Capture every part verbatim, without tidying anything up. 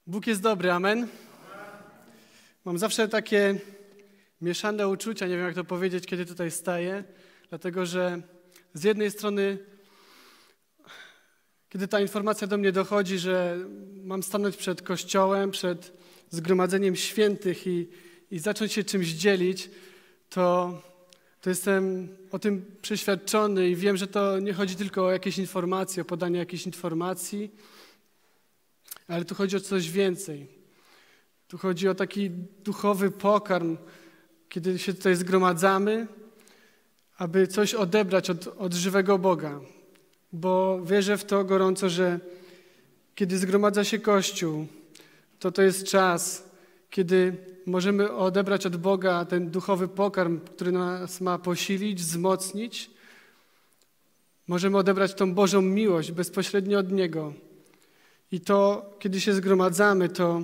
Bóg jest dobry, amen? Mam zawsze takie mieszane uczucia, nie wiem jak to powiedzieć, kiedy tutaj staję, dlatego że z jednej strony, kiedy ta informacja do mnie dochodzi, że mam stanąć przed Kościołem, przed zgromadzeniem świętych i, i zacząć się czymś dzielić, to, to jestem o tym przeświadczony i wiem, że to nie chodzi tylko o jakieś informacje, o podanie jakichś informacji, ale tu chodzi o coś więcej. Tu chodzi o taki duchowy pokarm, kiedy się tutaj zgromadzamy, aby coś odebrać od, od żywego Boga. Bo wierzę w to gorąco, że kiedy zgromadza się Kościół, to to jest czas, kiedy możemy odebrać od Boga ten duchowy pokarm, który nas ma posilić, wzmocnić. Możemy odebrać tą Bożą miłość bezpośrednio od Niego. I to, kiedy się zgromadzamy, to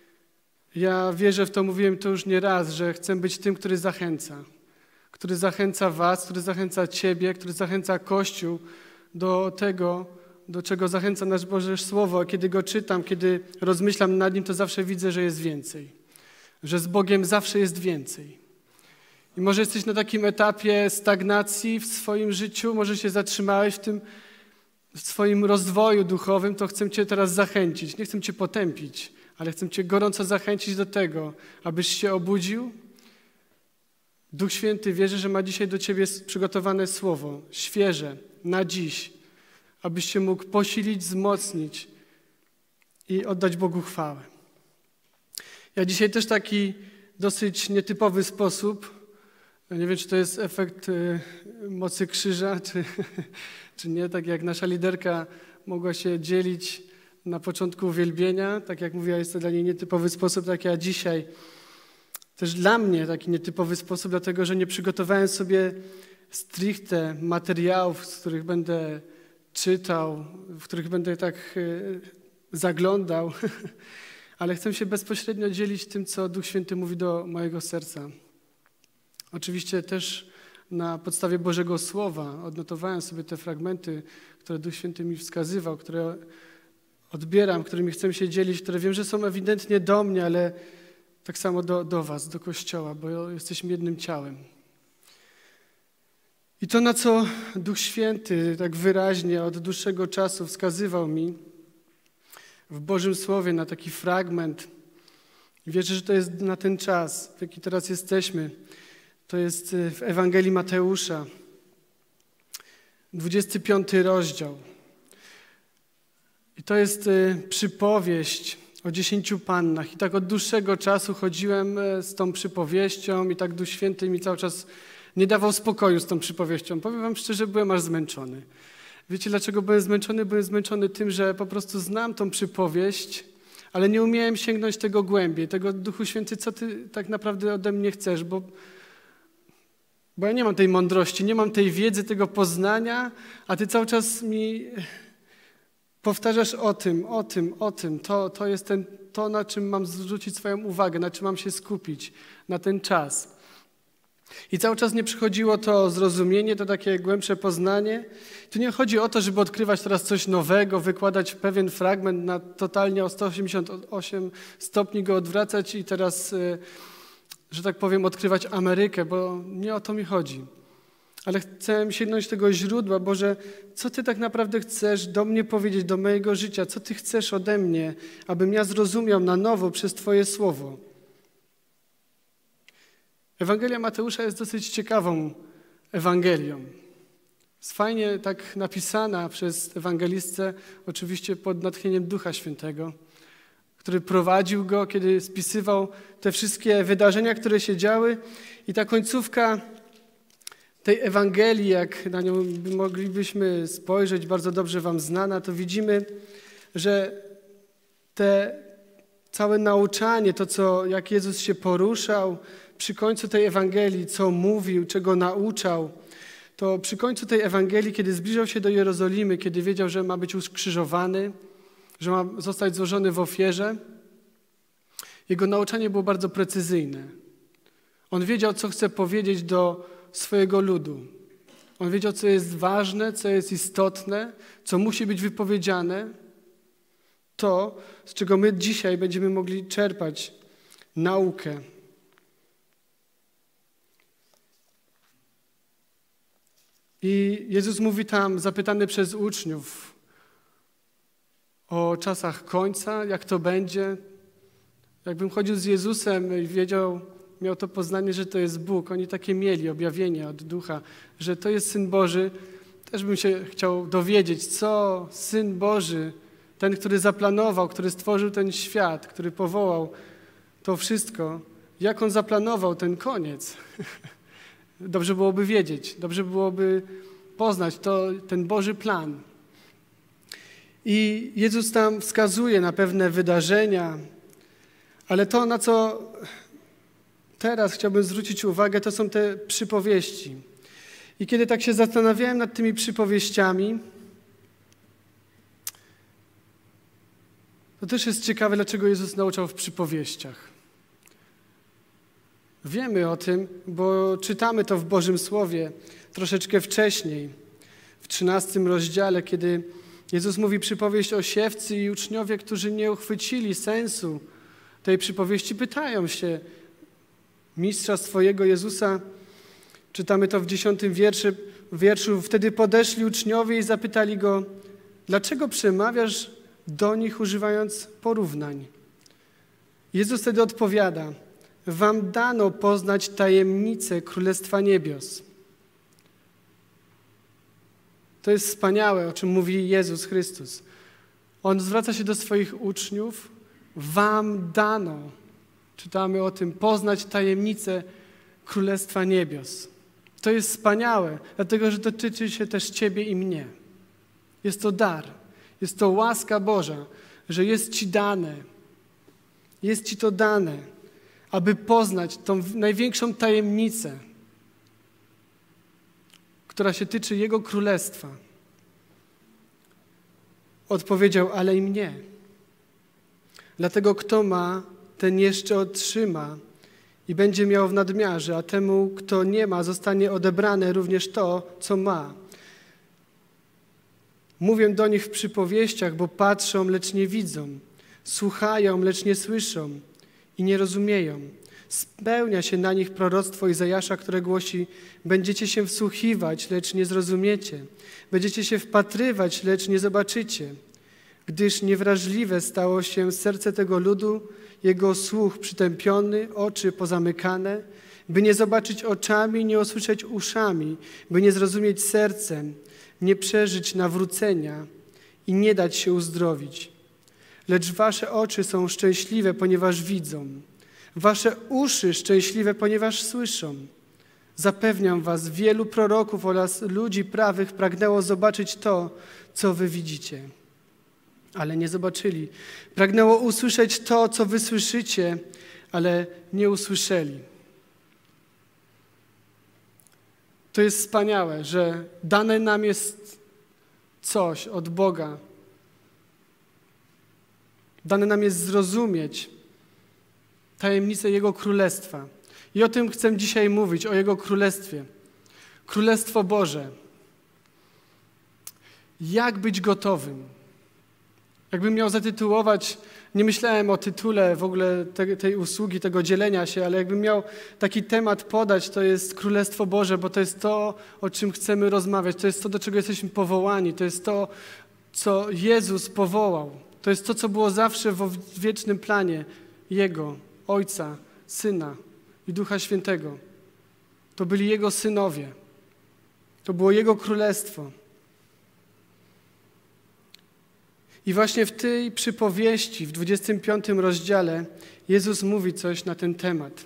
ja wierzę w to, mówiłem to już nie raz, że chcę być tym, który zachęca. Który zachęca was, który zachęca ciebie, który zachęca Kościół do tego, do czego zachęca nasz Boże Słowo. A kiedy go czytam, kiedy rozmyślam nad nim, to zawsze widzę, że jest więcej. Że z Bogiem zawsze jest więcej. I może jesteś na takim etapie stagnacji w swoim życiu, może się zatrzymałeś w tym, w swoim rozwoju duchowym, to chcę cię teraz zachęcić. Nie chcę cię potępić, ale chcę cię gorąco zachęcić do tego, abyś się obudził. Duch Święty wierzy, że ma dzisiaj do ciebie przygotowane słowo, świeże, na dziś, abyś się mógł posilić, wzmocnić i oddać Bogu chwałę. Ja dzisiaj też taki dosyć nietypowy sposób, nie wiem, czy to jest efekt y, mocy krzyża, czy, czy nie, tak jak nasza liderka mogła się dzielić na początku uwielbienia, tak jak mówiła, jest to dla niej nietypowy sposób, tak ja dzisiaj też dla mnie taki nietypowy sposób, dlatego że nie przygotowałem sobie stricte materiałów, z których będę czytał, w których będę tak y, zaglądał, ale chcę się bezpośrednio dzielić tym, co Duch Święty mówi do mojego serca. Oczywiście też na podstawie Bożego Słowa odnotowałem sobie te fragmenty, które Duch Święty mi wskazywał, które odbieram, którymi chcę się dzielić, które wiem, że są ewidentnie do mnie, ale tak samo do, do was, do Kościoła, bo jesteśmy jednym ciałem. I to, na co Duch Święty tak wyraźnie od dłuższego czasu wskazywał mi w Bożym Słowie na taki fragment, wierzę, że to jest na ten czas, w jaki teraz jesteśmy. To jest w Ewangelii Mateusza, dwudziesty piąty rozdział. I to jest przypowieść o dziesięciu pannach. I tak od dłuższego czasu chodziłem z tą przypowieścią i tak Duch Święty mi cały czas nie dawał spokoju z tą przypowieścią. Powiem wam szczerze, byłem aż zmęczony. Wiecie, dlaczego byłem zmęczony? Byłem zmęczony tym, że po prostu znam tą przypowieść, ale nie umiałem sięgnąć tego głębiej, tego Duchu Święty, co ty tak naprawdę ode mnie chcesz, bo Bo ja nie mam tej mądrości, nie mam tej wiedzy, tego poznania, a ty cały czas mi powtarzasz o tym, o tym, o tym. To, to jest ten, to, na czym mam zwrócić swoją uwagę, na czym mam się skupić, na ten czas. I cały czas nie przychodziło to zrozumienie, to takie głębsze poznanie. Tu nie chodzi o to, żeby odkrywać teraz coś nowego, wykładać pewien fragment na totalnie o sto osiemdziesiąt osiem stopni, go odwracać i teraz, że tak powiem, odkrywać Amerykę, bo nie o to mi chodzi. Ale chcę sięgnąć tego źródła. Boże, co Ty tak naprawdę chcesz do mnie powiedzieć, do mojego życia? Co Ty chcesz ode mnie, abym ja zrozumiał na nowo przez Twoje słowo? Ewangelia Mateusza jest dosyć ciekawą Ewangelią. Jest fajnie tak napisana przez ewangelistę, oczywiście pod natchnieniem Ducha Świętego, który prowadził go, kiedy spisywał te wszystkie wydarzenia, które się działy. I ta końcówka tej Ewangelii, jak na nią moglibyśmy spojrzeć, bardzo dobrze wam znana, to widzimy, że te całe nauczanie, to co, jak Jezus się poruszał przy końcu tej Ewangelii, co mówił, czego nauczał, to przy końcu tej Ewangelii, kiedy zbliżał się do Jerozolimy, kiedy wiedział, że ma być ukrzyżowany, że ma zostać złożony w ofierze, jego nauczanie było bardzo precyzyjne. On wiedział, co chce powiedzieć do swojego ludu. On wiedział, co jest ważne, co jest istotne, co musi być wypowiedziane. to, z czego my dzisiaj będziemy mogli czerpać naukę. I Jezus mówi tam, zapytany przez uczniów o czasach końca, jak to będzie. Jakbym chodził z Jezusem i wiedział, miał to poznanie, że to jest Bóg. Oni takie mieli objawienie od Ducha, że to jest Syn Boży. Też bym się chciał dowiedzieć, co Syn Boży, ten, który zaplanował, który stworzył ten świat, który powołał to wszystko, jak On zaplanował ten koniec. Dobrze byłoby wiedzieć, dobrze byłoby poznać to, ten Boży plan. I Jezus tam wskazuje na pewne wydarzenia, ale to, na co teraz chciałbym zwrócić uwagę, to są te przypowieści. I kiedy tak się zastanawiałem nad tymi przypowieściami, to też jest ciekawe, dlaczego Jezus nauczał w przypowieściach. Wiemy o tym, bo czytamy to w Bożym Słowie troszeczkę wcześniej, w trzynastym rozdziale, kiedy Jezus mówi przypowieść o siewcy i uczniowie, którzy nie uchwycili sensu tej przypowieści, pytają się mistrza swojego Jezusa. Czytamy to w dziesiątym wierszu, wierszu. Wtedy podeszli uczniowie i zapytali Go, dlaczego przemawiasz do nich używając porównań? Jezus wtedy odpowiada, wam dano poznać tajemnicę Królestwa Niebios. To jest wspaniałe, o czym mówi Jezus Chrystus. On zwraca się do swoich uczniów, wam dano, czytamy o tym, poznać tajemnicę Królestwa Niebios. To jest wspaniałe, dlatego że dotyczy się też ciebie i mnie. Jest to dar, jest to łaska Boża, że jest ci dane, jest ci to dane, aby poznać tą największą tajemnicę, która się tyczy Jego Królestwa. Odpowiedział, ale i mnie. Dlatego kto ma, ten jeszcze otrzyma i będzie miał w nadmiarze, a temu, kto nie ma, zostanie odebrane również to, co ma. Mówię do nich w przypowieściach, bo patrzą, lecz nie widzą, słuchają, lecz nie słyszą i nie rozumieją. Spełnia się na nich proroctwo Izajasza, które głosi, będziecie się wsłuchiwać, lecz nie zrozumiecie. Będziecie się wpatrywać, lecz nie zobaczycie. Gdyż niewrażliwe stało się serce tego ludu, jego słuch przytępiony, oczy pozamykane, by nie zobaczyć oczami, nie usłyszeć uszami, by nie zrozumieć sercem, nie przeżyć nawrócenia i nie dać się uzdrowić. Lecz wasze oczy są szczęśliwe, ponieważ widzą. Wasze uszy szczęśliwe, ponieważ słyszą. Zapewniam was, wielu proroków oraz ludzi prawych pragnęło zobaczyć to, co wy widzicie, ale nie zobaczyli. Pragnęło usłyszeć to, co wy słyszycie, ale nie usłyszeli. To jest wspaniałe, że dane nam jest coś od Boga. Dane nam jest zrozumieć tajemnicę Jego Królestwa. I o tym chcę dzisiaj mówić, o Jego Królestwie. Królestwo Boże. Jak być gotowym? Jakbym miał zatytułować, nie myślałem o tytule w ogóle te, tej usługi, tego dzielenia się, ale jakbym miał taki temat podać, to jest Królestwo Boże, bo to jest to, o czym chcemy rozmawiać. To jest to, do czego jesteśmy powołani. To jest to, co Jezus powołał. To jest to, co było zawsze w wiecznym planie Jego, Ojca, Syna i Ducha Świętego. To byli Jego synowie. To było Jego Królestwo. I właśnie w tej przypowieści, w dwudziestym piątym rozdziale, Jezus mówi coś na ten temat.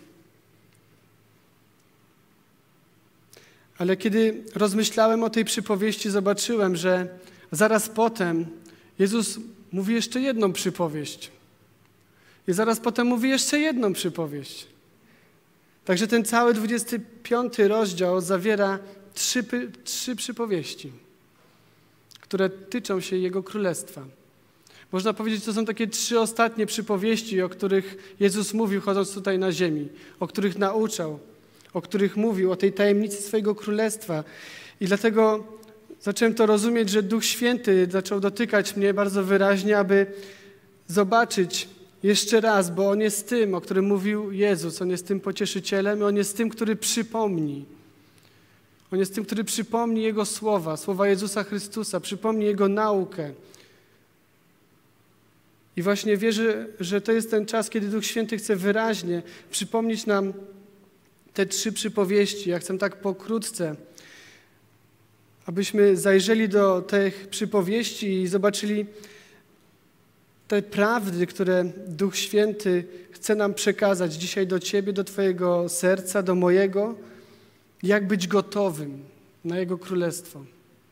Ale kiedy rozmyślałem o tej przypowieści, zobaczyłem, że zaraz potem Jezus mówi jeszcze jedną przypowieść. I zaraz potem mówi jeszcze jedną przypowieść. Także ten cały dwudziesty piąty rozdział zawiera trzy, trzy przypowieści, które tyczą się Jego Królestwa. Można powiedzieć, to są takie trzy ostatnie przypowieści, o których Jezus mówił, chodząc tutaj na ziemi, o których nauczał, o których mówił, o tej tajemnicy swojego Królestwa. I dlatego zacząłem to rozumieć, że Duch Święty zaczął dotykać mnie bardzo wyraźnie, aby zobaczyć jeszcze raz, bo On jest tym, o którym mówił Jezus. On jest tym pocieszycielem i On jest tym, który przypomni. On jest tym, który przypomni Jego słowa, słowa Jezusa Chrystusa, przypomni Jego naukę. I właśnie wierzę, że to jest ten czas, kiedy Duch Święty chce wyraźnie przypomnieć nam te trzy przypowieści. Ja chcę tak pokrótce, abyśmy zajrzeli do tych przypowieści i zobaczyli te prawdy, które Duch Święty chce nam przekazać dzisiaj do Ciebie, do Twojego serca, do mojego, jak być gotowym na Jego Królestwo.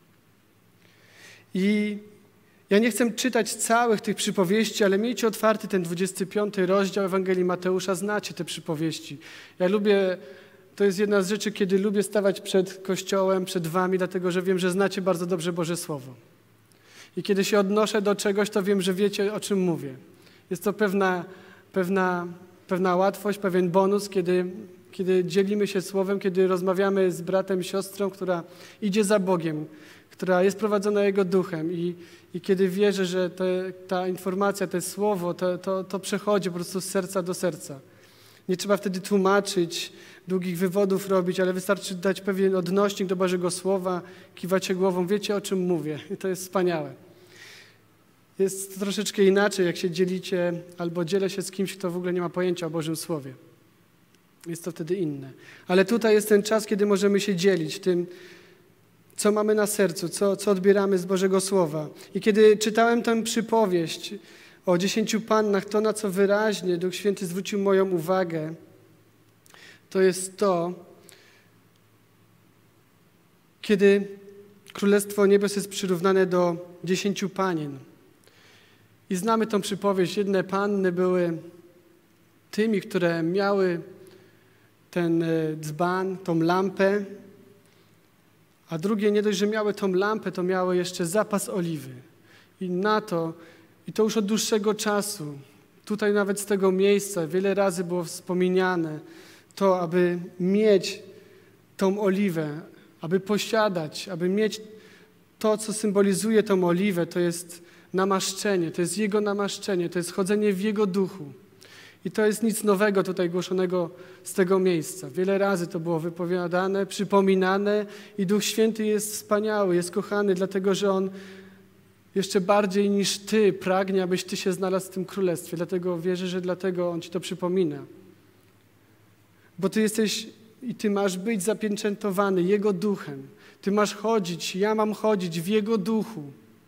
I ja nie chcę czytać całych tych przypowieści, ale miejcie otwarty ten dwudziesty piąty rozdział Ewangelii Mateusza, znacie te przypowieści. Ja lubię, to jest jedna z rzeczy, kiedy lubię stawać przed Kościołem, przed Wami, dlatego że wiem, że znacie bardzo dobrze Boże Słowo. I kiedy się odnoszę do czegoś, to wiem, że wiecie, o czym mówię. Jest to pewna, pewna, pewna łatwość, pewien bonus, kiedy, kiedy dzielimy się Słowem, kiedy rozmawiamy z bratem, siostrą, która idzie za Bogiem, która jest prowadzona Jego Duchem i, i kiedy wierzę, że te, ta informacja, to Słowo, to, to, to przechodzi po prostu z serca do serca. Nie trzeba wtedy tłumaczyć, długich wywodów robić, ale wystarczy dać pewien odnośnik do Bożego Słowa, kiwacie głową, wiecie, o czym mówię. I to jest wspaniałe. Jest troszeczkę inaczej, jak się dzielicie albo dzielę się z kimś, kto w ogóle nie ma pojęcia o Bożym Słowie. Jest to wtedy inne. Ale tutaj jest ten czas, kiedy możemy się dzielić tym, co mamy na sercu, co, co odbieramy z Bożego Słowa. I kiedy czytałem tę przypowieść o dziesięciu pannach, to na co wyraźnie Duch Święty zwrócił moją uwagę, to jest to, kiedy Królestwo Niebios jest przyrównane do dziesięciu panien. I znamy tą przypowieść. Jedne panny były tymi, które miały ten dzban, tą lampę, a drugie nie dość, że miały tą lampę, to miały jeszcze zapas oliwy. I na to, i to już od dłuższego czasu, tutaj nawet z tego miejsca wiele razy było wspomniane, to, aby mieć tą oliwę, aby posiadać, aby mieć to, co symbolizuje tą oliwę, to jest namaszczenie, to jest Jego namaszczenie, to jest chodzenie w Jego duchu. I to jest nic nowego tutaj głoszonego z tego miejsca. Wiele razy to było wypowiadane, przypominane i Duch Święty jest wspaniały, jest kochany, dlatego że On jeszcze bardziej niż Ty pragnie, abyś Ty się znalazł w tym królestwie. Dlatego wierzę, że dlatego On Ci to przypomina. Bo Ty jesteś i Ty masz być zapieczętowany Jego duchem. Ty masz chodzić, ja mam chodzić w Jego duchu.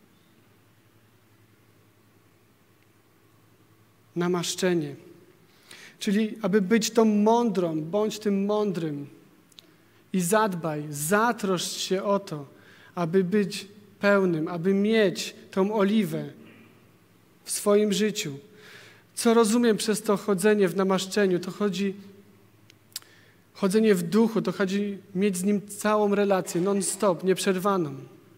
Namaszczenie. Czyli aby być tą mądrą, bądź tym mądrym i zadbaj, zatroszcz się o to, aby być pełnym, aby mieć tą oliwę w swoim życiu. Co rozumiem przez to chodzenie w namaszczeniu? To chodzi chodzenie w duchu, to chodzi mieć z Nim całą relację, non-stop, nieprzerwaną.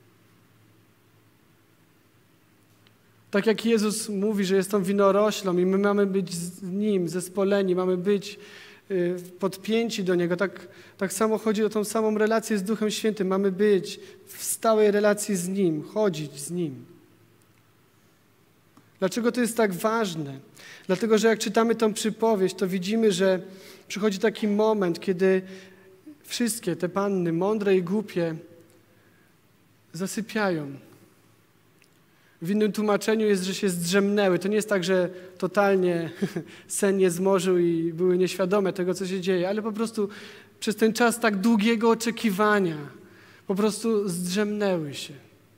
Tak jak Jezus mówi, że jest tą winoroślą i my mamy być z Nim zespoleni, mamy być y, podpięci do Niego, tak, tak samo chodzi o tą samą relację z Duchem Świętym. Mamy być w stałej relacji z Nim, chodzić z Nim. Dlaczego to jest tak ważne? Dlatego, że jak czytamy tą przypowieść, to widzimy, że przychodzi taki moment, kiedy wszystkie te panny, mądre i głupie, zasypiają. W innym tłumaczeniu jest, że się zdrzemnęły. To nie jest tak, że totalnie sen je zmorzył i były nieświadome tego, co się dzieje, ale po prostu przez ten czas tak długiego oczekiwania po prostu zdrzemnęły się.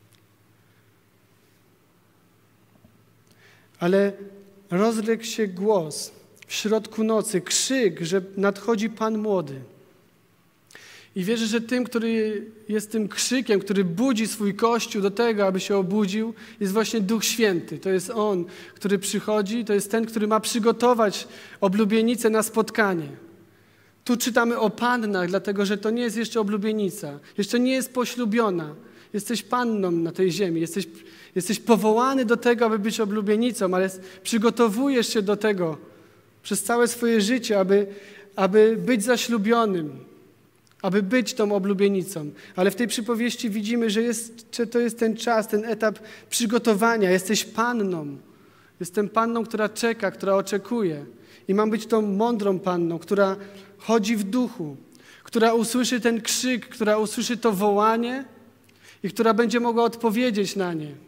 Ale rozległ się głos w środku nocy, krzyk, że nadchodzi Pan Młody. I wierzę, że tym, który jest tym krzykiem, który budzi swój Kościół do tego, aby się obudził, jest właśnie Duch Święty. To jest On, który przychodzi, to jest ten, który ma przygotować oblubienicę na spotkanie. Tu czytamy o pannach, dlatego że to nie jest jeszcze oblubienica. Jeszcze nie jest poślubiona. Jesteś panną na tej ziemi. Jesteś, jesteś powołany do tego, aby być oblubienicą, ale przygotowujesz się do tego przez całe swoje życie, aby, aby być zaślubionym, aby być tą oblubienicą. Ale w tej przypowieści widzimy, że, jest, że to jest ten czas, ten etap przygotowania. Jesteś panną. Jestem panną, która czeka, która oczekuje. I mam być tą mądrą panną, która chodzi w duchu, która usłyszy ten krzyk, która usłyszy to wołanie i która będzie mogła odpowiedzieć na nie.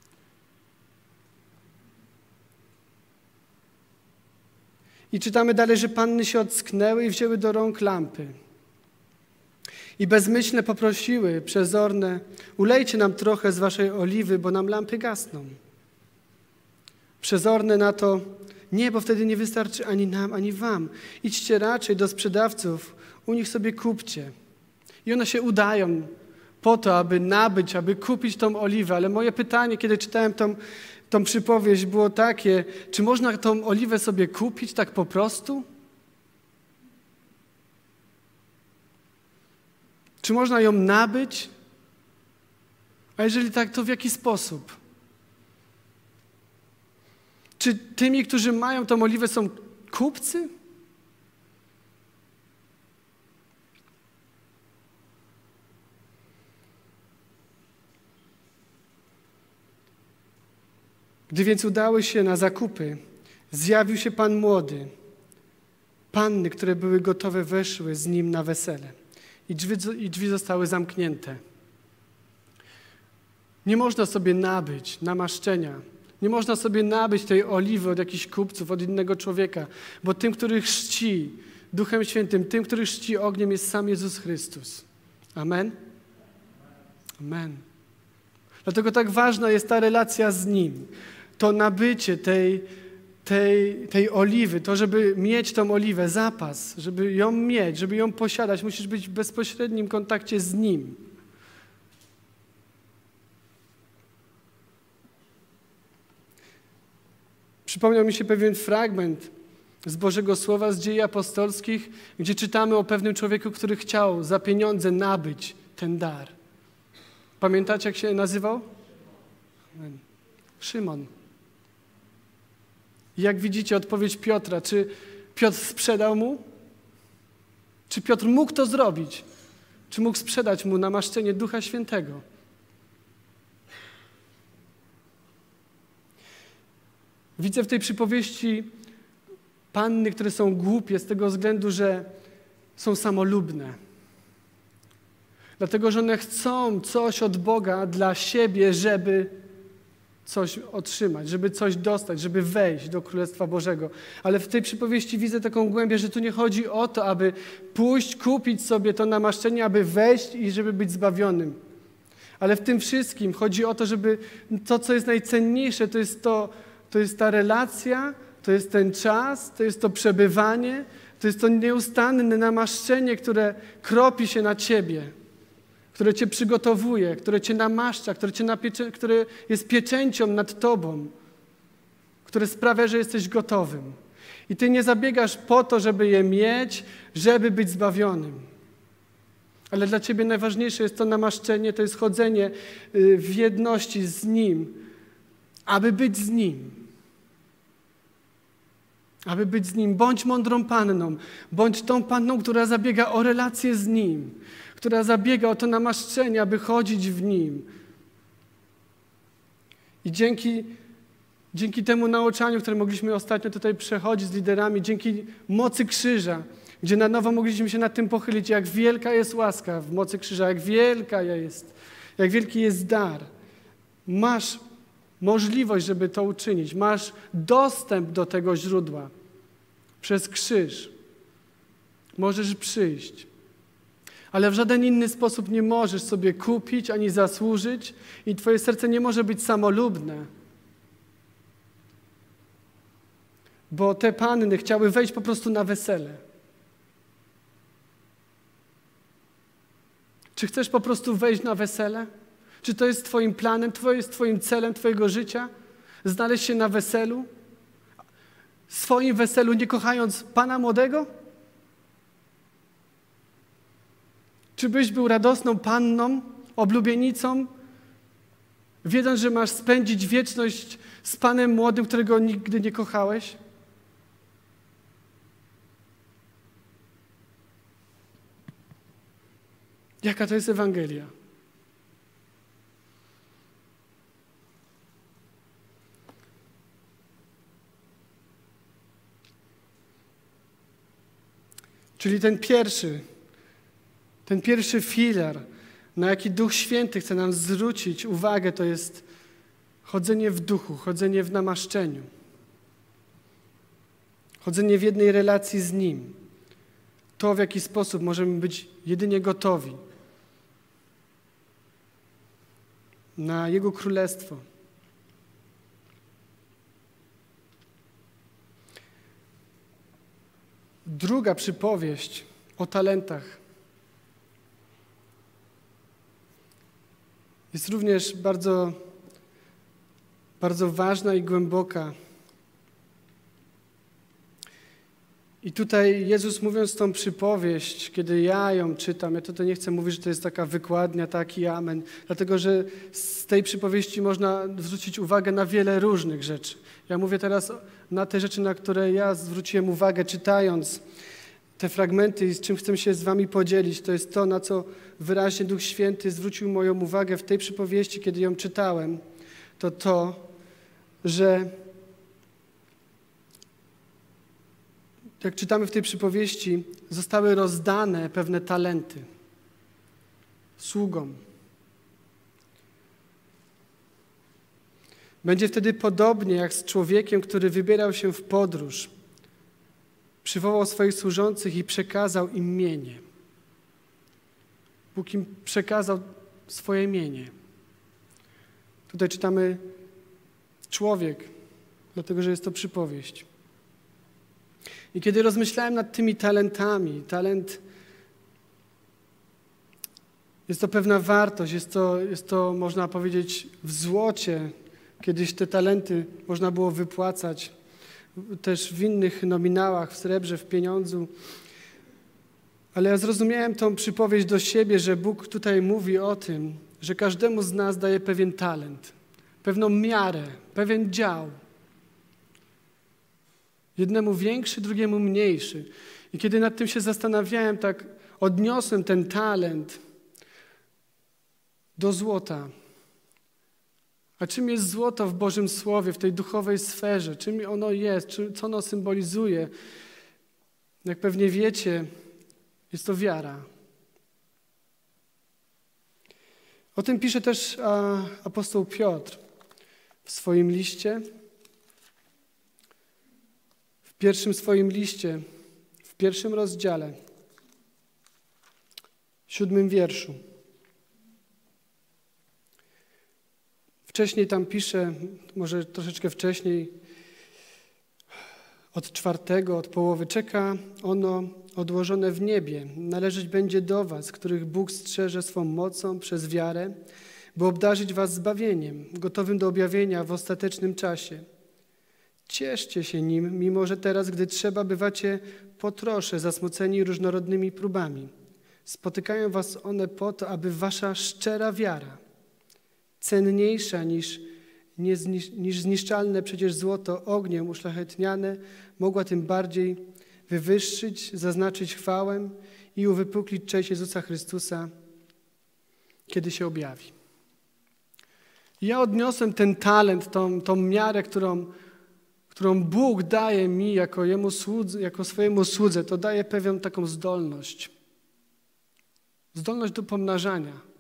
I czytamy dalej, że panny się ocknęły i wzięły do rąk lampy. I bezmyślne poprosiły przezorne: ulejcie nam trochę z waszej oliwy, bo nam lampy gasną. Przezorne na to: nie, bo wtedy nie wystarczy ani nam, ani wam. Idźcie raczej do sprzedawców, u nich sobie kupcie. I one się udają po to, aby nabyć, aby kupić tą oliwę. Ale moje pytanie, kiedy czytałem tą, tą przypowieść, było takie: czy można tą oliwę sobie kupić tak po prostu? Czy można ją nabyć? A jeżeli tak, to w jaki sposób? Czy tymi, którzy mają tą oliwę, są kupcy? Gdy więc udały się na zakupy, zjawił się pan młody. Panny, które były gotowe, weszły z nim na wesele i drzwi, i drzwi zostały zamknięte. Nie można sobie nabyć namaszczenia. Nie można sobie nabyć tej oliwy od jakichś kupców, od innego człowieka, bo tym, który chrzci Duchem Świętym, tym, który chrzci ogniem, jest sam Jezus Chrystus. Amen? Amen. Dlatego tak ważna jest ta relacja z Nim. To nabycie tej, tej, tej oliwy, to, żeby mieć tą oliwę, zapas, żeby ją mieć, żeby ją posiadać, musisz być w bezpośrednim kontakcie z Nim. Przypomniał mi się pewien fragment z Bożego Słowa, z Dziejów Apostolskich, gdzie czytamy o pewnym człowieku, który chciał za pieniądze nabyć ten dar. Pamiętacie, jak się nazywał? Szymon. I jak widzicie odpowiedź Piotra, czy Piotr sprzedał mu? Czy Piotr mógł to zrobić? Czy mógł sprzedać mu namaszczenie Ducha Świętego? Widzę w tej przypowieści panny, które są głupie z tego względu, że są samolubne. Dlatego, że one chcą coś od Boga dla siebie, żeby coś otrzymać, żeby coś dostać, żeby wejść do Królestwa Bożego. Ale w tej przypowieści widzę taką głębię, że tu nie chodzi o to, aby pójść, kupić sobie to namaszczenie, aby wejść i żeby być zbawionym. Ale w tym wszystkim chodzi o to, żeby to, co jest najcenniejsze, to jest to, to jest ta relacja, to jest ten czas, to jest to przebywanie, to jest to nieustanne namaszczenie, które kropi się na ciebie, które cię przygotowuje, które cię namaszcza, które, cię napiecze, które jest pieczęcią nad tobą, które sprawia, że jesteś gotowym. I ty nie zabiegasz po to, żeby je mieć, żeby być zbawionym. Ale dla ciebie najważniejsze jest to namaszczenie, to jest chodzenie w jedności z Nim, aby być z Nim. Aby być z Nim. Bądź mądrą panną. Bądź tą panną, która zabiega o relację z Nim. Która zabiega o to namaszczenie, aby chodzić w Nim. I dzięki, dzięki temu nauczaniu, które mogliśmy ostatnio tutaj przechodzić z liderami, dzięki mocy krzyża, gdzie na nowo mogliśmy się nad tym pochylić, jak wielka jest łaska w mocy krzyża, jak wielka jest, jak wielki jest dar. Masz możliwość, żeby to uczynić. Masz dostęp do tego źródła przez krzyż. Możesz przyjść. Ale w żaden inny sposób nie możesz sobie kupić ani zasłużyć i twoje serce nie może być samolubne. Bo te panny chciały wejść po prostu na wesele. Czy chcesz po prostu wejść na wesele? Czy to jest twoim planem, to jest twoim celem twojego życia? Znaleźć się na weselu? Swoim weselu, nie kochając Pana młodego? Czy byś był radosną panną, oblubienicą, wiedząc, że masz spędzić wieczność z Panem młodym, którego nigdy nie kochałeś? Jaka to jest Ewangelia? Czyli ten pierwszy, ten pierwszy filar, na jaki Duch Święty chce nam zwrócić uwagę, to jest chodzenie w duchu, chodzenie w namaszczeniu. Chodzenie w jednej relacji z Nim. To, w jaki sposób możemy być jedynie gotowi na Jego Królestwo. Druga przypowieść o talentach jest również bardzo, bardzo ważna i głęboka. I tutaj Jezus, mówiąc tą przypowieść, kiedy ja ją czytam, ja tutaj nie chcę mówić, że to jest taka wykładnia, taki amen, dlatego że z tej przypowieści można zwrócić uwagę na wiele różnych rzeczy. Ja mówię teraz na te rzeczy, na które ja zwróciłem uwagę, czytając te fragmenty i z czym chcę się z wami podzielić. To jest to, na co wyraźnie Duch Święty zwrócił moją uwagę w tej przypowieści, kiedy ją czytałem. To to, że jak czytamy w tej przypowieści, zostały rozdane pewne talenty sługom. Będzie wtedy podobnie jak z człowiekiem, który wybierał się w podróż. Przywołał swoich służących i przekazał im mienie. Bóg im przekazał swoje mienie. Tutaj czytamy człowiek, dlatego że jest to przypowieść. I kiedy rozmyślałem nad tymi talentami, talent jest to pewna wartość, jest to, jest to, można powiedzieć, w złocie. Kiedyś te talenty można było wypłacać też w innych nominałach, w srebrze, w pieniądzu. Ale ja zrozumiałem tą przypowieść do siebie, że Bóg tutaj mówi o tym, że każdemu z nas daje pewien talent, pewną miarę, pewien dział. Jednemu większy, drugiemu mniejszy. I kiedy nad tym się zastanawiałem, tak odniosłem ten talent do złota. A czym jest złoto w Bożym Słowie, w tej duchowej sferze? Czym ono jest? Czy, co ono symbolizuje? Jak pewnie wiecie, jest to wiara. O tym pisze też a, apostoł Piotr w swoim liście. W pierwszym swoim liście, w pierwszym rozdziale, w siódmym wierszu. Wcześniej tam pisze, może troszeczkę wcześniej, od czwartego, od połowy, czeka ono odłożone w niebie. Należeć będzie do was, których Bóg strzeże swą mocą przez wiarę, by obdarzyć was zbawieniem, gotowym do objawienia w ostatecznym czasie. Cieszcie się nim, mimo że teraz, gdy trzeba, bywacie po trosze zasmuceni różnorodnymi próbami. Spotykają was one po to, aby wasza szczera wiara, cenniejsza niż, niż zniszczalne przecież złoto ogniem uszlachetniane, mogła tym bardziej wywyższyć, zaznaczyć chwałę i uwypuklić cześć Jezusa Chrystusa, kiedy się objawi. Ja odniosłem ten talent, tą, tą miarę, którą, którą Bóg daje mi jako, jemu słudze, jako swojemu słudze. To daje pewną taką zdolność. Zdolność do pomnażania.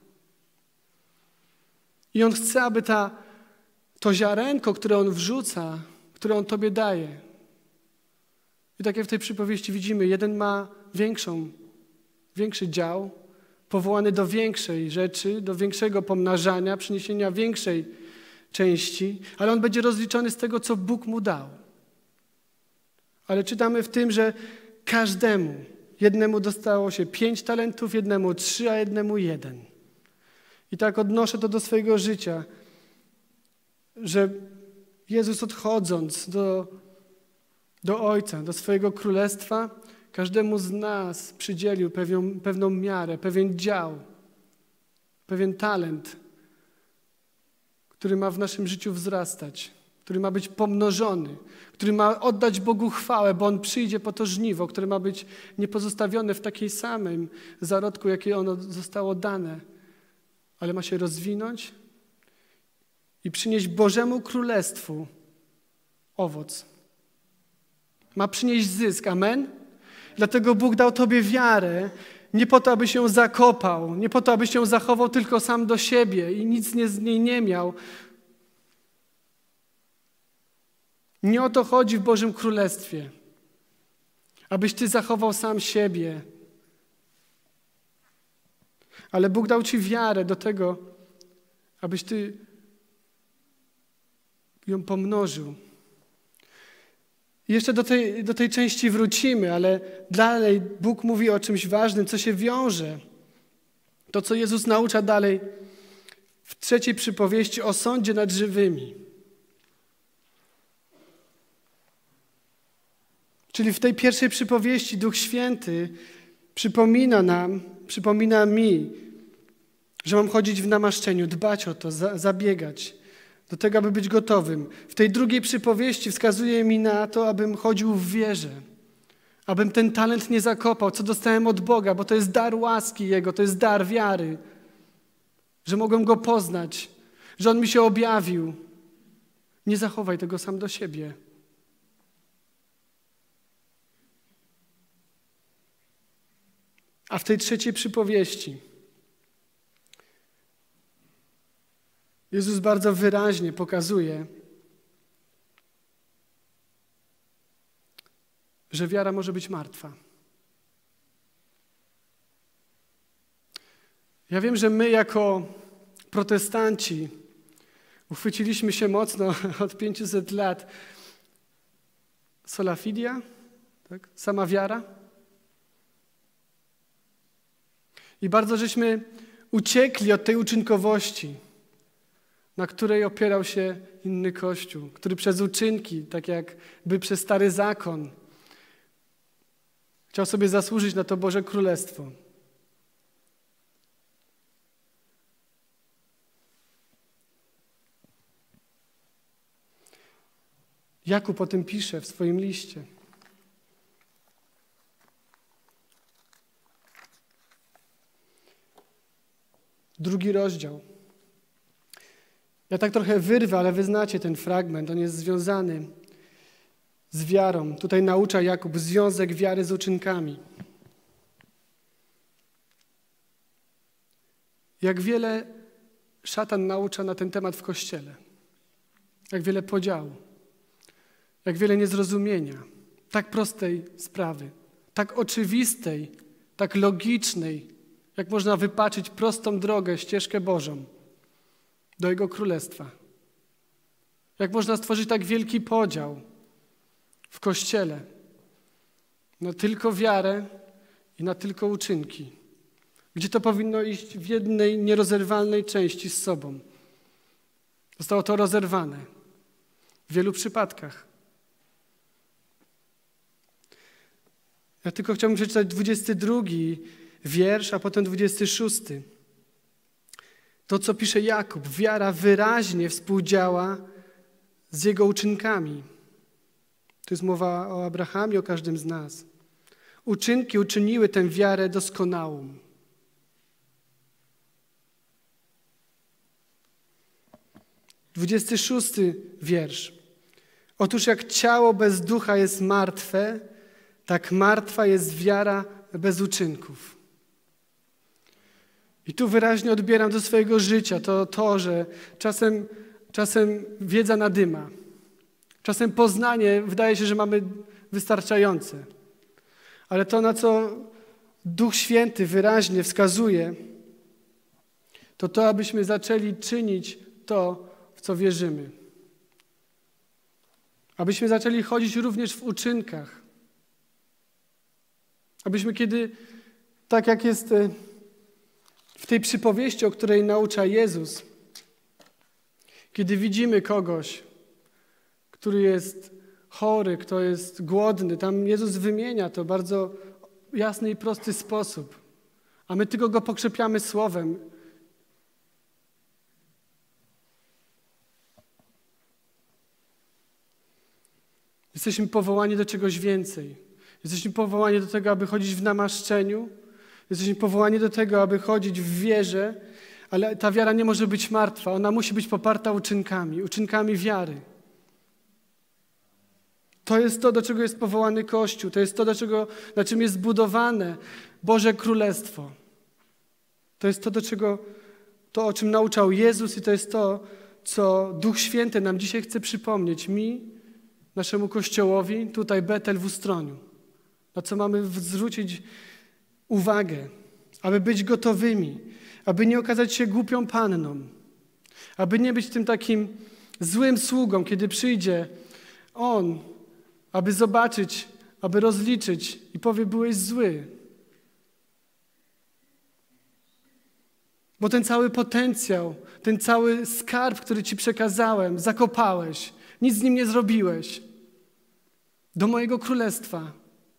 I On chce, aby ta, to ziarenko, które On wrzuca, które On Tobie daje. I tak jak w tej przypowieści widzimy, jeden ma większą, większy dział, powołany do większej rzeczy, do większego pomnażania, przyniesienia większej części, ale on będzie rozliczony z tego, co Bóg mu dał. Ale czytamy w tym, że każdemu, jednemu dostało się pięć talentów, jednemu trzy, a jednemu jeden. I tak odnoszę to do swojego życia, że Jezus odchodząc do, do Ojca, do swojego Królestwa, każdemu z nas przydzielił pewną, pewną miarę, pewien dział, pewien talent, który ma w naszym życiu wzrastać, który ma być pomnożony, który ma oddać Bogu chwałę, bo On przyjdzie po to żniwo, które ma być niepozostawione w takiej samym zarodku, jakie ono zostało dane, ale ma się rozwinąć i przynieść Bożemu Królestwu owoc. Ma przynieść zysk, amen? Dlatego Bóg dał tobie wiarę, nie po to, abyś ją zakopał, nie po to, abyś ją zachował tylko sam do siebie i nic nie, z niej nie miał. Nie o to chodzi w Bożym Królestwie, abyś ty zachował sam siebie. Ale Bóg dał ci wiarę do tego, abyś ty ją pomnożył. I jeszcze do tej, do tej części wrócimy, ale dalej Bóg mówi o czymś ważnym, co się wiąże. To, co Jezus naucza dalej w trzeciej przypowieści o sądzie nad żywymi. Czyli w tej pierwszej przypowieści Duch Święty przypomina nam, przypomina mi, że mam chodzić w namaszczeniu, dbać o to, za, zabiegać, do tego, aby być gotowym. W tej drugiej przypowieści wskazuje mi na to, abym chodził w wierze, abym ten talent nie zakopał, co dostałem od Boga, bo to jest dar łaski Jego, to jest dar wiary, że mogłem Go poznać, że On mi się objawił. Nie zachowaj tego sam do siebie. A w tej trzeciej przypowieści Jezus bardzo wyraźnie pokazuje, że wiara może być martwa. Ja wiem, że my jako protestanci uchwyciliśmy się mocno od pięciuset lat sola fide, tak? Sama wiara. I bardzo żeśmy uciekli od tej uczynkowości, na której opierał się inny Kościół, który przez uczynki, tak jakby przez Stary Zakon, chciał sobie zasłużyć na to Boże Królestwo. Jakub o tym pisze w swoim liście. Drugi rozdział. Ja tak trochę wyrwę, ale wy znacie ten fragment. On jest związany z wiarą. Tutaj naucza Jakub związek wiary z uczynkami. Jak wiele szatan naucza na ten temat w Kościele. Jak wiele podziału. Jak wiele niezrozumienia. Tak prostej sprawy. Tak oczywistej, tak logicznej, jak można wypaczyć prostą drogę, ścieżkę Bożą do Jego Królestwa. Jak można stworzyć tak wielki podział w Kościele na tylko wiarę i na tylko uczynki, gdzie to powinno iść w jednej nierozerwalnej części z sobą. Zostało to rozerwane w wielu przypadkach. Ja tylko chciałbym przeczytać dwudziesty drugi wiersz, a potem dwudziesty szósty. To, co pisze Jakub, wiara wyraźnie współdziała z jego uczynkami. To jest mowa o Abrahamie, o każdym z nas. Uczynki uczyniły tę wiarę doskonałą. Dwudziesty szósty wiersz. Otóż jak ciało bez ducha jest martwe, tak martwa jest wiara bez uczynków. I tu wyraźnie odbieram do swojego życia to, to że czasem, czasem wiedza nadyma. Czasem poznanie wydaje się, że mamy wystarczające. Ale to, na co Duch Święty wyraźnie wskazuje, to to, abyśmy zaczęli czynić to, w co wierzymy. Abyśmy zaczęli chodzić również w uczynkach. Abyśmy kiedy, tak jak jest w tej przypowieści, o której naucza Jezus, kiedy widzimy kogoś, który jest chory, kto jest głodny, tam Jezus wymienia to w bardzo jasny i prosty sposób, a my tylko go pokrzepiamy słowem. Jesteśmy powołani do czegoś więcej. Jesteśmy powołani do tego, aby chodzić w namaszczeniu. Jesteśmy powołani do tego, aby chodzić w wierze, ale ta wiara nie może być martwa. Ona musi być poparta uczynkami, uczynkami wiary. To jest to, do czego jest powołany Kościół. To jest to, do czego, na czym jest zbudowane Boże Królestwo. To jest to, do czego, to, o czym nauczał Jezus i to jest to, co Duch Święty nam dzisiaj chce przypomnieć. Mi, naszemu Kościołowi, tutaj Betel w Ustroniu. Na co mamy zwrócić uwagę, aby być gotowymi, aby nie okazać się głupią panną, aby nie być tym takim złym sługą, kiedy przyjdzie On, aby zobaczyć, aby rozliczyć i powie, byłeś zły. Bo ten cały potencjał, ten cały skarb, który Ci przekazałem, zakopałeś, nic z nim nie zrobiłeś. Do mojego królestwa.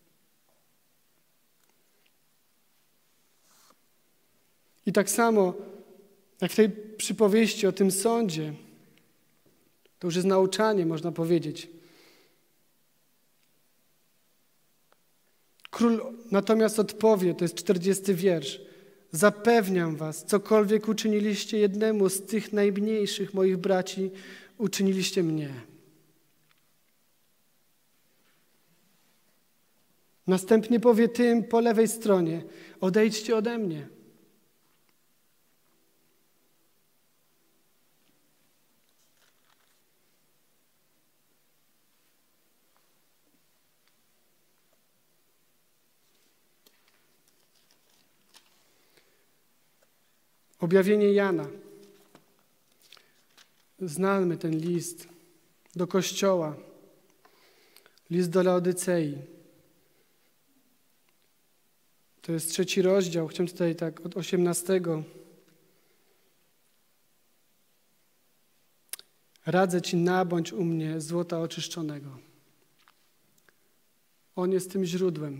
I tak samo, jak w tej przypowieści o tym sądzie, to już jest nauczanie, można powiedzieć. Król natomiast odpowie, to jest czterdziesty wiersz. Zapewniam was, cokolwiek uczyniliście jednemu z tych najmniejszych moich braci, uczyniliście mnie. Następnie powie tym po lewej stronie, odejdźcie ode mnie. Objawienie Jana. Znamy ten list do Kościoła. List do Laodycei. To jest trzeci rozdział. Chciałem tutaj tak od osiemnastego. Radzę ci, nabądź u mnie złota oczyszczonego. On jest tym źródłem.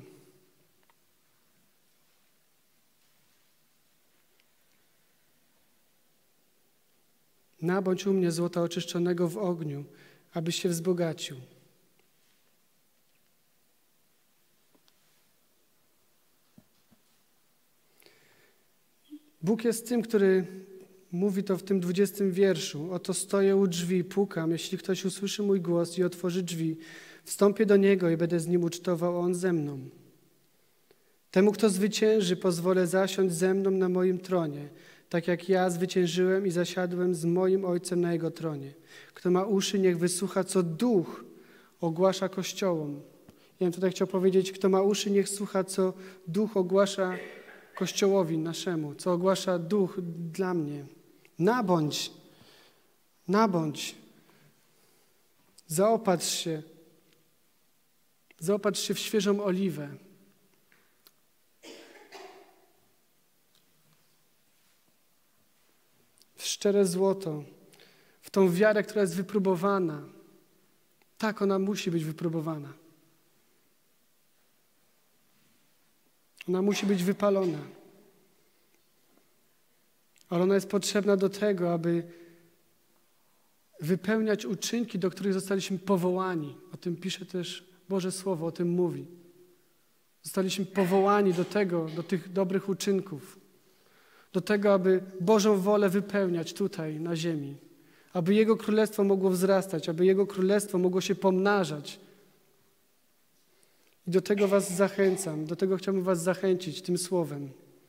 Nabądź u mnie złota oczyszczonego w ogniu, abyś się wzbogacił. Bóg jest tym, który mówi to w tym dwudziestym wierszu. Oto stoję u drzwi, pukam. Jeśli ktoś usłyszy mój głos i otworzy drzwi, wstąpię do niego i będę z nim ucztował, a on ze mną. Temu, kto zwycięży, pozwolę zasiąść ze mną na moim tronie, tak jak ja zwyciężyłem i zasiadłem z moim Ojcem na Jego tronie. Kto ma uszy, niech wysłucha, co Duch ogłasza Kościołom. Ja bym tutaj chciał powiedzieć, kto ma uszy, niech słucha, co Duch ogłasza Kościołowi naszemu, co ogłasza Duch dla mnie. Nabądź, nabądź, zaopatrz się, zaopatrz się w świeżą oliwę. W szczere złoto, w tą wiarę, która jest wypróbowana. Tak, ona musi być wypróbowana. Ona musi być wypalona. Ale ona jest potrzebna do tego, aby wypełniać uczynki, do których zostaliśmy powołani. O tym pisze też Boże Słowo, o tym mówi. Zostaliśmy powołani do tego, do tych dobrych uczynków. Do tego, aby Bożą wolę wypełniać tutaj, na ziemi. Aby Jego Królestwo mogło wzrastać, aby Jego Królestwo mogło się pomnażać. I do tego was zachęcam, do tego chciałbym was zachęcić tym słowem.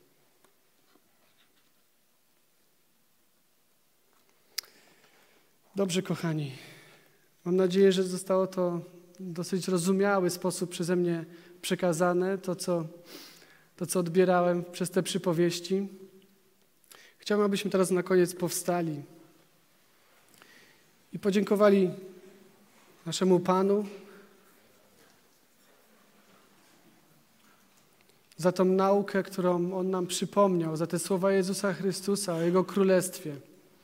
Dobrze, kochani. Mam nadzieję, że zostało to w dosyć rozumiały sposób przeze mnie przekazane, to co, to, co odbierałem przez te przypowieści. Chciałbym, abyśmy teraz na koniec powstali i podziękowali naszemu Panu za tą naukę, którą On nam przypomniał, za te słowa Jezusa Chrystusa o Jego Królestwie.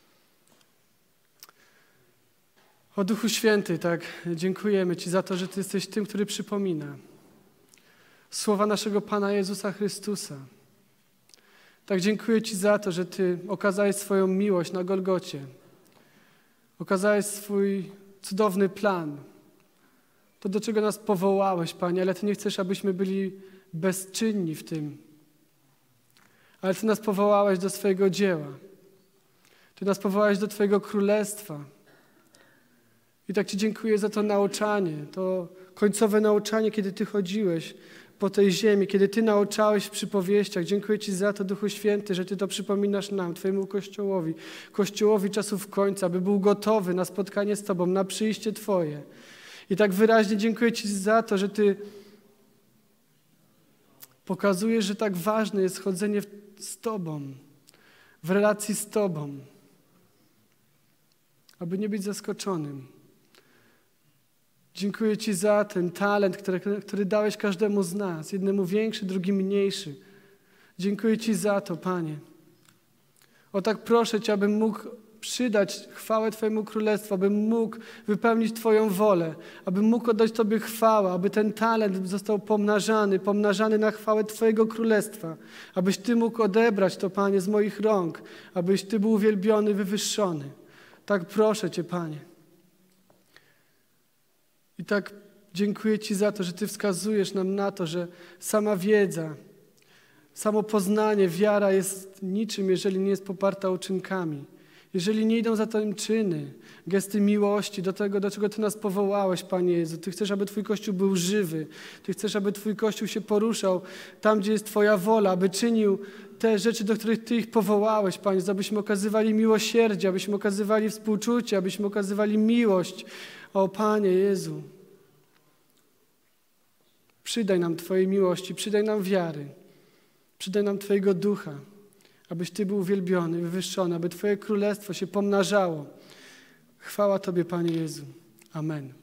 O Duchu Święty, tak, dziękujemy Ci za to, że Ty jesteś tym, który przypomina słowa naszego Pana Jezusa Chrystusa. Tak, dziękuję Ci za to, że Ty okazałeś swoją miłość na Golgocie. Okazałeś swój cudowny plan. To, do czego nas powołałeś, Panie, ale Ty nie chcesz, abyśmy byli bezczynni w tym. Ale Ty nas powołałeś do swojego dzieła. Ty nas powołałeś do Twojego królestwa. I tak Ci dziękuję za to nauczanie, to końcowe nauczanie, kiedy Ty chodziłeś po tej ziemi, kiedy Ty nauczałeś w przypowieściach. Dziękuję Ci za to, Duchu Święty, że Ty to przypominasz nam, Twojemu Kościołowi, Kościołowi czasów końca, aby był gotowy na spotkanie z Tobą, na przyjście Twoje. I tak wyraźnie dziękuję Ci za to, że Ty pokazujesz, że tak ważne jest chodzenie z Tobą, w relacji z Tobą, aby nie być zaskoczonym. Dziękuję Ci za ten talent, który, który dałeś każdemu z nas, jednemu większy, drugi mniejszy. Dziękuję Ci za to, Panie. O tak proszę Cię, abym mógł przydać chwałę Twojemu Królestwu, abym mógł wypełnić Twoją wolę, abym mógł oddać Tobie chwałę, aby ten talent został pomnażany, pomnażany na chwałę Twojego Królestwa, abyś Ty mógł odebrać to, Panie, z moich rąk, abyś Ty był uwielbiony, wywyższony. Tak proszę Cię, Panie. I tak dziękuję Ci za to, że Ty wskazujesz nam na to, że sama wiedza, samo poznanie, wiara jest niczym, jeżeli nie jest poparta uczynkami. Jeżeli nie idą za tym czyny, gesty miłości, do tego, do czego Ty nas powołałeś, Panie Jezu. Ty chcesz, aby Twój Kościół był żywy. Ty chcesz, aby Twój Kościół się poruszał tam, gdzie jest Twoja wola, aby czynił te rzeczy, do których Ty ich powołałeś, Panie, abyśmy okazywali miłosierdzie, abyśmy okazywali współczucie, abyśmy okazywali miłość. O, Panie Jezu, przydaj nam Twojej miłości, przydaj nam wiary, przydaj nam Twojego ducha, abyś Ty był uwielbiony, wywyższony, aby Twoje królestwo się pomnażało. Chwała Tobie, Panie Jezu. Amen.